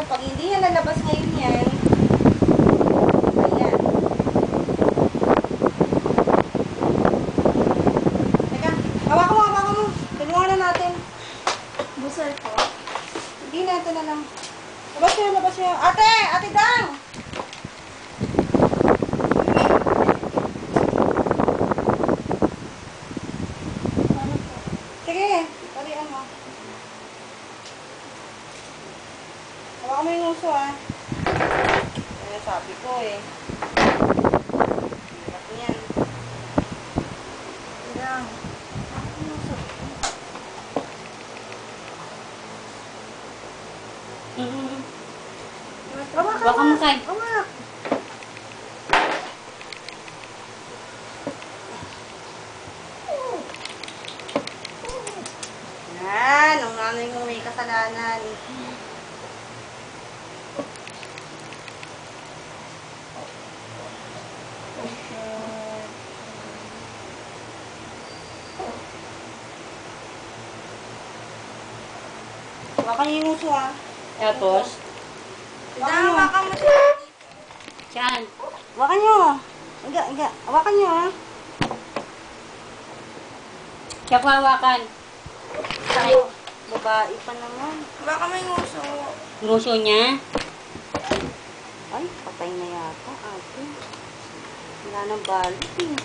Pag hindi yan lalabas ngayon yan, ayan. Teka, hawakan mo. Tulungan na natin. Busal po. Hindi na, ito na lang. Labas nyo. Ate Dang! Sige, parihan mo. Hawakan mo yung uso, ah. Ayan, sabi ko, eh. Hirap niyan. Lang. Hawakan mo, Kai. Hawak. Yan, ang nanay ko may kasalanan. Hawakan niyo yung uso, ah. Tapos? Hawakan mo. Saan? Hawakan niyo. Iga. Hawakan niyo, ah. Siya ko hawakan. Ay, babae pa naman. Hawakan mo yung uso. Gusto niya? Ay, patay na yata, ate. Wala nang balik, eh.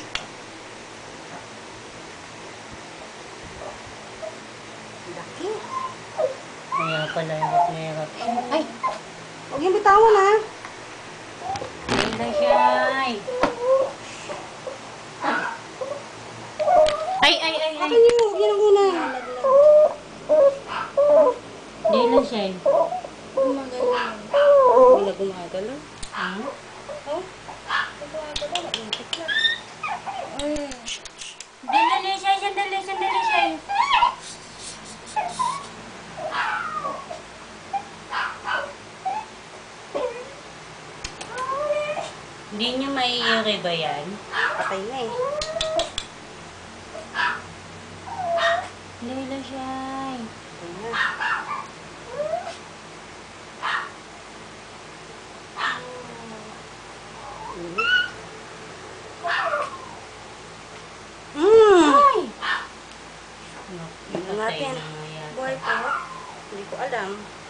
Laki. Kaya pala hirap na hirap. Ay! Huwag yung bitawan, ha. Ayun na siya. Ay! Hawakan niyo, huwag yun ang una. Hindi lang siya. Gumagalaw. Hindi na gumagalaw. Hmm? Oh? Gumagalaw, naintik na. Ay. Sandali siya. Hindi niyo maiiri ba yan? Patay na, eh. Hindi lang siya. Patay na. Ay! Tingnan natin. Buhay po. Hindi ko alam.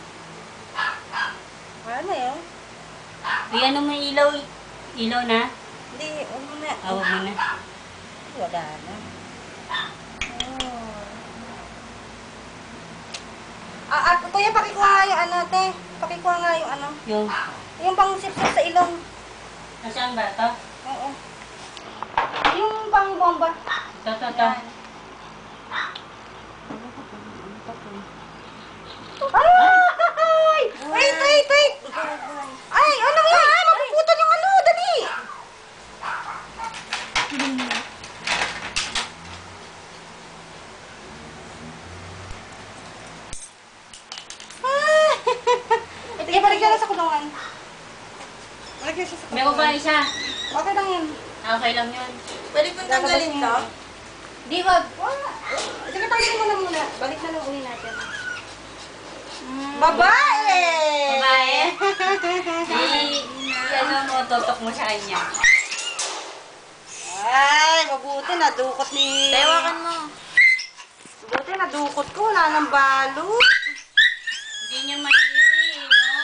Wala na yun. Ayan naman ilaw. Ilaw na? Hindi, huwag mo na. Awag mo na. Wala na. At kuya, pakikuha nga yung ano, te. Pakikuha nga yung ano. Yung pang sip-sip sa ilong. Nasaan ba ito? Oo. Yung pang bomba. Ito. Yan. Ay! Wait! Ay, ano yan? Mapuputol yung ano, dali! Sige, balik ka lang sa kulungan. Balik ka siya sa kulungan. Meron ba isa? Okay lang yun. Okay lang yun. Pwede kong tanggalin to? Di wag. Wala. Sige, tanggalin mo na muna. Balik na lang uli natin. Babae! Babae? Ano mo, tutok mo sa kanya. Ay, mabuti. Nadukot ni... Tawakan mo. Mabuti, nadukot ko. Wala nang balo. Hindi niya mairi, no?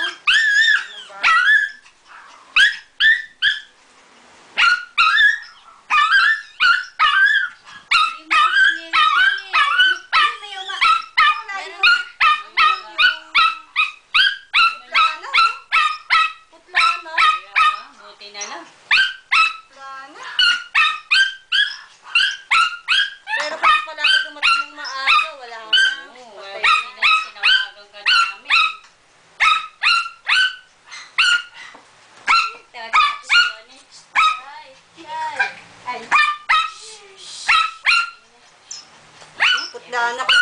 Pero pag pala ako dumating ng maaga, wala na. Patay na. Tinawagan ka namin. Putla na.